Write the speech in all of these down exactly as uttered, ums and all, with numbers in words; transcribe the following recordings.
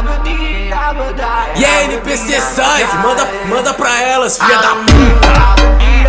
E a N P C Sangue, manda, manda pra elas, filha da puta.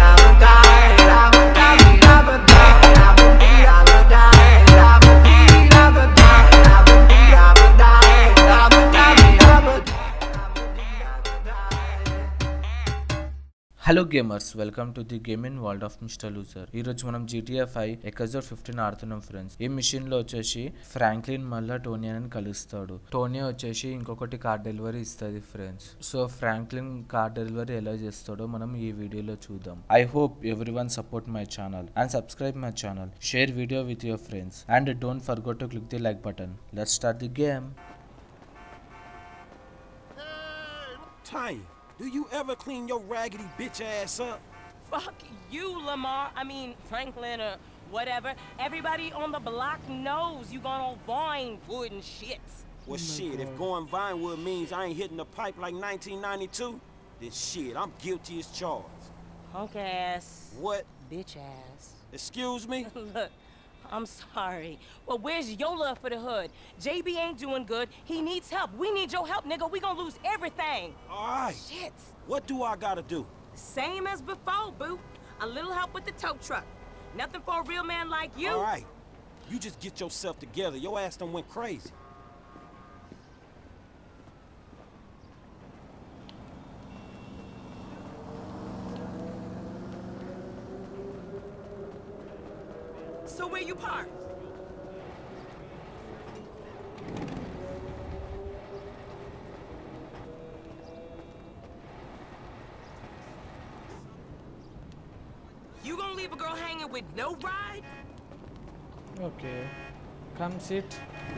Hello gamers, welcome to the gaming world of mister loser. ఈ రోజు మనం G T A five episode fifteen ఆడుతున్నాం friends. ఈ mission లో వచ్చేసి Franklin మళ్ళా Tony అని కలుస్తాడు. టోనీ వచ్చేసి ఇంకొకటి కార్ డెలివరీ ఇస్తుంది friends. So Franklin car delivery ఎలా చేస్తాడో మనం ఈ వీడియోలో చూద్దాం. I hope everyone support my channel and subscribe my channel. Share video with your friends and don't forget to click the like button. Let's start the game. Ty, do you ever clean your raggedy bitch ass up? Fuck you, Lamar. I mean, Franklin or whatever. Everybody on the block knows you gone on Vinewood and shit. Well, oh shit, God. If going Vinewood means I ain't hitting the pipe like nineteen ninety-two, then shit, I'm guilty as charged. Punk ass. What? Bitch ass. Excuse me? Look, I'm sorry. Well, where's your love for the hood? J B ain't doing good. He needs help. We need your help, nigga. We gonna lose everything. All right. Shit. What do I gotta do? Same as before, boo. A little help with the tow truck. Nothing for a real man like you. All right. You just get yourself together. Your ass done went crazy. So where you parked? You gonna leave a girl hanging with no ride? Okay, come sit.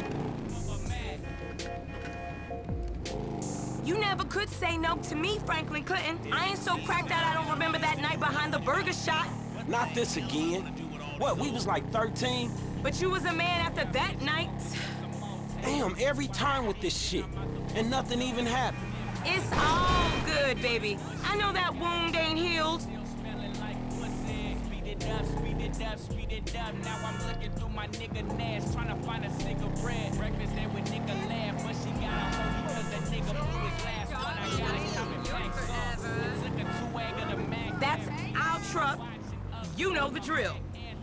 You never could say no to me, Franklin Clinton. I ain't so cracked out I don't remember that night behind the burger shop. Not this again. What, we was like thirteen? But you was a man after that night. Damn, every time with this shit. And nothing even happened. It's all good, baby. I know that wound ain't healed. Speed it up, speed it up, speed it up. Now I'm looking through my nigga Nash, trying to find a cigarette. Breakfast there with nigga laugh, but she got a hoe because that nigga blew his last one. I gotta come and back up. Took a two-egg of the Mac. That's our truck. You know the drill.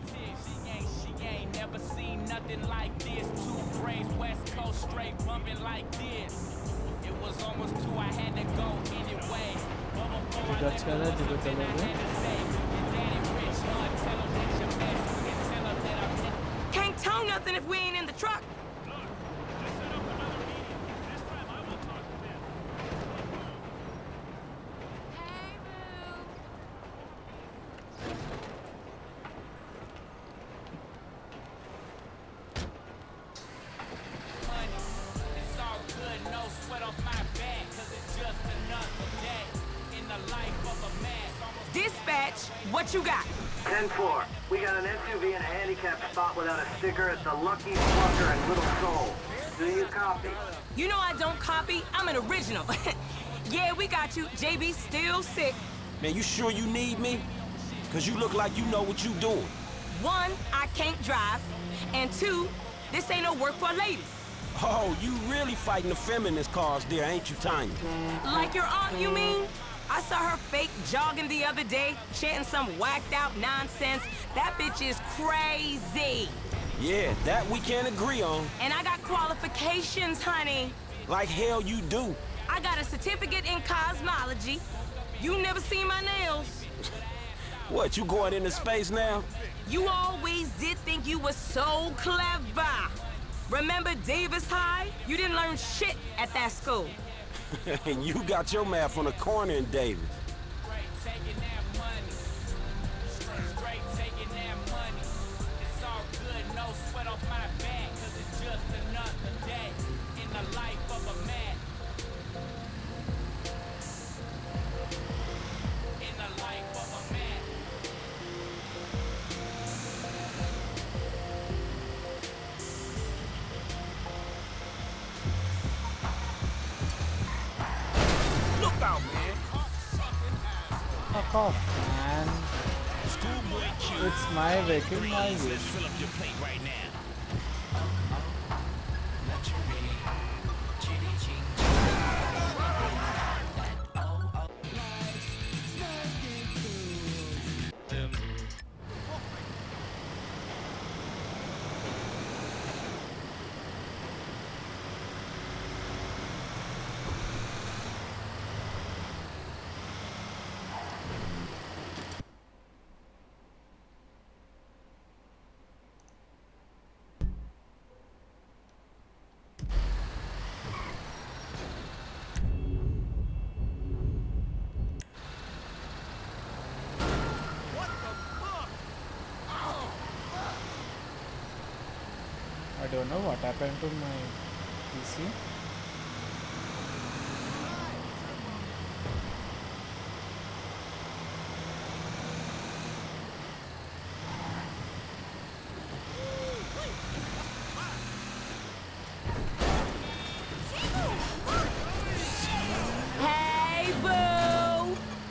Never seen nothing like this. Two braids, West Coast straight bumping like this. It was almost two, I had to go anyway. But before I left, I had to say, your daddy rich, son, tell him it's your best. You can tell him that I'm Can't tow nothing if we ain't in the truck. Dispatch, what you got? ten four. We got an S U V in a handicapped spot without a sticker. It's a Lucky Plucker and Little Soul. Do you copy? You know I don't copy. I'm an original. Yeah, we got you. J B still sick. Man, you sure you need me? Cause you look like you know what you doing. One, I can't drive. And two, this ain't no work for ladies. Oh, you really fighting the feminist cause there, ain't you, Tanya? Like your aunt, you mean? I saw her fake jogging the other day, chanting some whacked out nonsense. That bitch is crazy. Yeah, that we can't agree on. And I got qualifications, honey. Like hell you do. I got a certificate in cosmology. You never seen my nails. What, you going into space now? You always did think you were so clever. Remember Davis High? You didn't learn shit at that school. And you got your math on the corner in Davis. straight taking that money. Straight taking that money. It's all good, no sweat off my back. Cause it's just another day in the life of a man. In the life of a man. Look out, man. Fuck off, man. It's my vehicle, my wish. Fill up your plate right now. Oh, what happened to my P C? Hey, boo!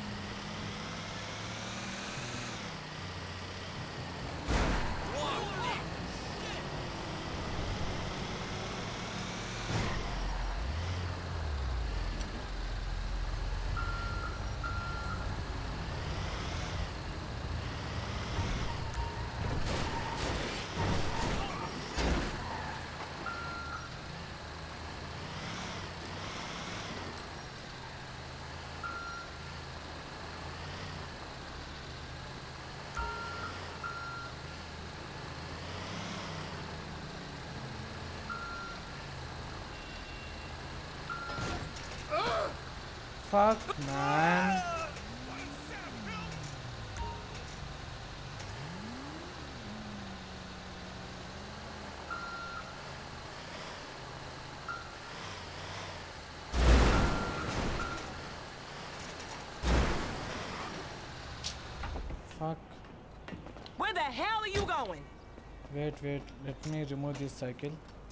Fuck, man. Fuck. Where the hell are you going? Wait, wait. Let me remove this cycle.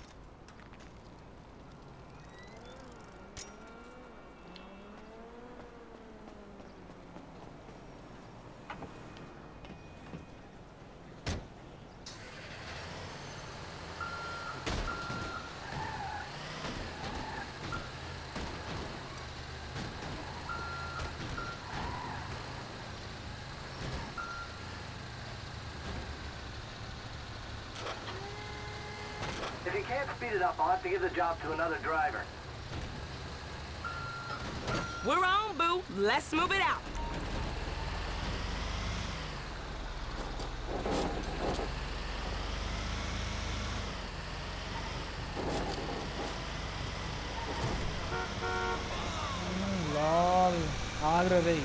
If you can't speed it up, I'll have to give the job to another driver. We're on, boo. Let's move it out. Lol. Aggravating.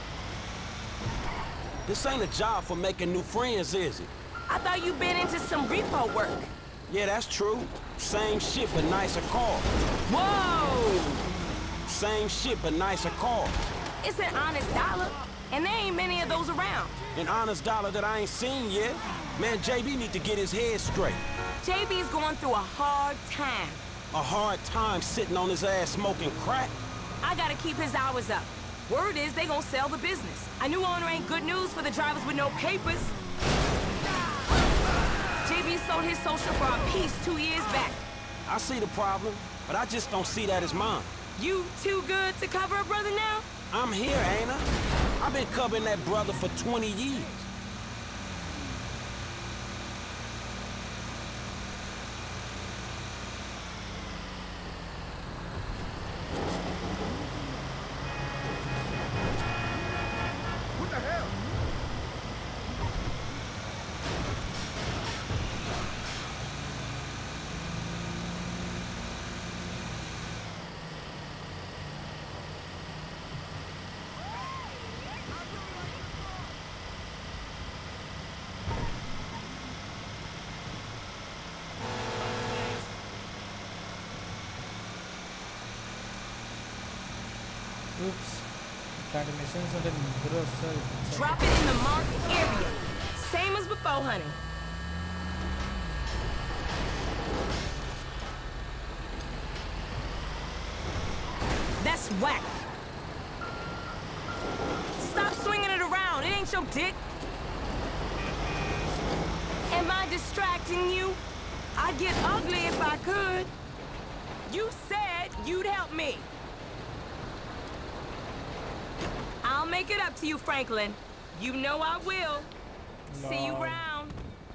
This ain't a job for making new friends, is it? I thought you'd been into some repo work. Yeah, that's true. Same shit, but nicer car. Whoa! Same shit, but nicer car. It's an honest dollar, and there ain't many of those around. An honest dollar that I ain't seen yet. Man, J B need to get his head straight. J B's going through a hard time. A hard time sitting on his ass smoking crack. I gotta keep his hours up. Word is they gonna sell the business. A new owner ain't good news for the drivers with no papers. J B sold his social for a piece two years back. I see the problem, but I just don't see that as mine. You too good to cover a brother now? I'm here, ain't I? I've been covering that brother for twenty years. What the hell? Oops. Iట్లాంటి missions అంటే నిద్ర వస్తుంది. Drop it in the marked area. Same as before, honey. That's whack. Stop swinging it around. It ain't your dick. Am I distracting you? I'd get ugly if I could. You said you'd help me. I'll make it up to you, Franklin. You know I will. No. See you round.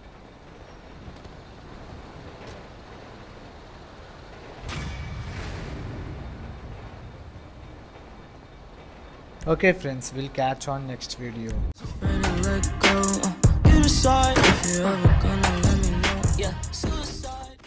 Okay friends, we'll catch on next video. Ready, let go. Uh, you decide if you're ever gonna let me know. Yeah. Suicide.